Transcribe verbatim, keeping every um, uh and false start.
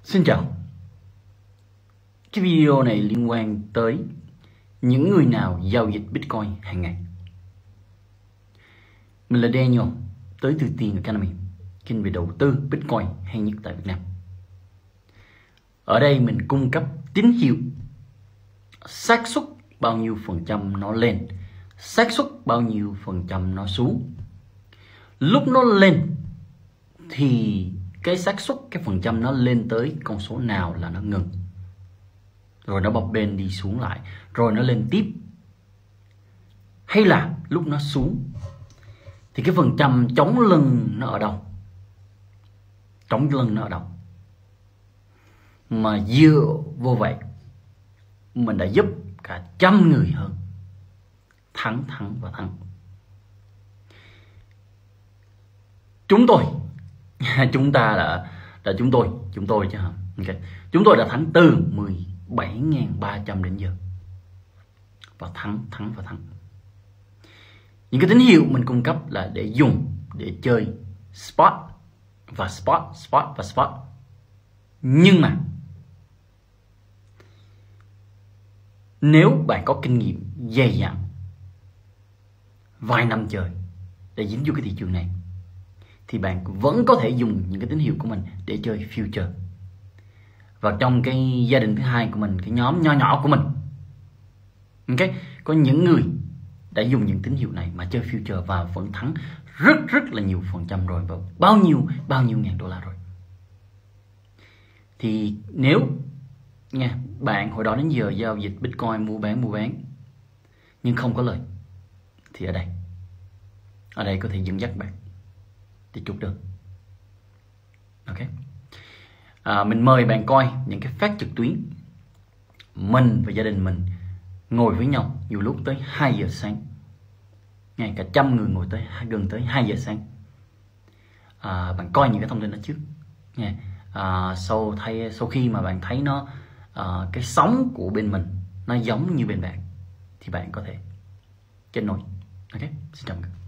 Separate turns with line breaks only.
Xin chào. Cái video này liên quan tới những người nào giao dịch Bitcoin hàng ngày. Mình là Daniel, tới từ Tiền Academy, kênh về đầu tư Bitcoin hay nhất tại Việt Nam. Ở đây mình cung cấp tín hiệu xác suất bao nhiêu phần trăm nó lên, xác suất bao nhiêu phần trăm nó xuống. Lúc nó lên thì cái xác suất, cái phần trăm nó lên tới con số nào là nó ngừng, rồi nó bập bênh đi xuống lại, rồi nó lên tiếp. Hay là lúc nó xuống thì cái phần trăm chống lưng nó ở đâu, chống lưng nó ở đâu. Mà dựa vô vậy mình đã giúp cả trăm người hơn thắng thắng và thắng. Chúng tôi chúng ta đã là chúng tôi chúng tôi chứ hả? Okay. Chúng tôi đã thắng từ mười bảy nghìn ba trăm đến giờ, và thắng thắng và thắng. Những cái tín hiệu mình cung cấp là để dùng để chơi spot và spot spot và spot. Nhưng mà nếu bạn có kinh nghiệm dày dặn vài năm trời để dính vô cái thị trường này, thì bạn vẫn có thể dùng những cái tín hiệu của mình để chơi future. Và trong cái gia đình thứ hai của mình, cái nhóm nho nhỏ của mình, ok, có những người đã dùng những tín hiệu này mà chơi future và vẫn thắng rất rất là nhiều phần trăm rồi, và bao nhiêu bao nhiêu ngàn đô la rồi. Thì nếu nha, bạn hồi đó đến giờ giao dịch Bitcoin mua bán mua bán nhưng không có lời, thì ở đây ở đây có thể dẫn dắt bạn đi chốt đơn. Ok, à, mình mời bạn coi những cái phát trực tuyến mình và gia đình mình ngồi với nhau nhiều lúc tới hai giờ sáng, ngay cả trăm người ngồi tới gần tới hai giờ sáng. À, bạn coi những cái thông tin đó trước nha. À, sau thay sau khi mà bạn thấy nó à, cái sóng của bên mình nó giống như bên bạn, thì bạn có thể kết nối. Ok, xin chào mọi người.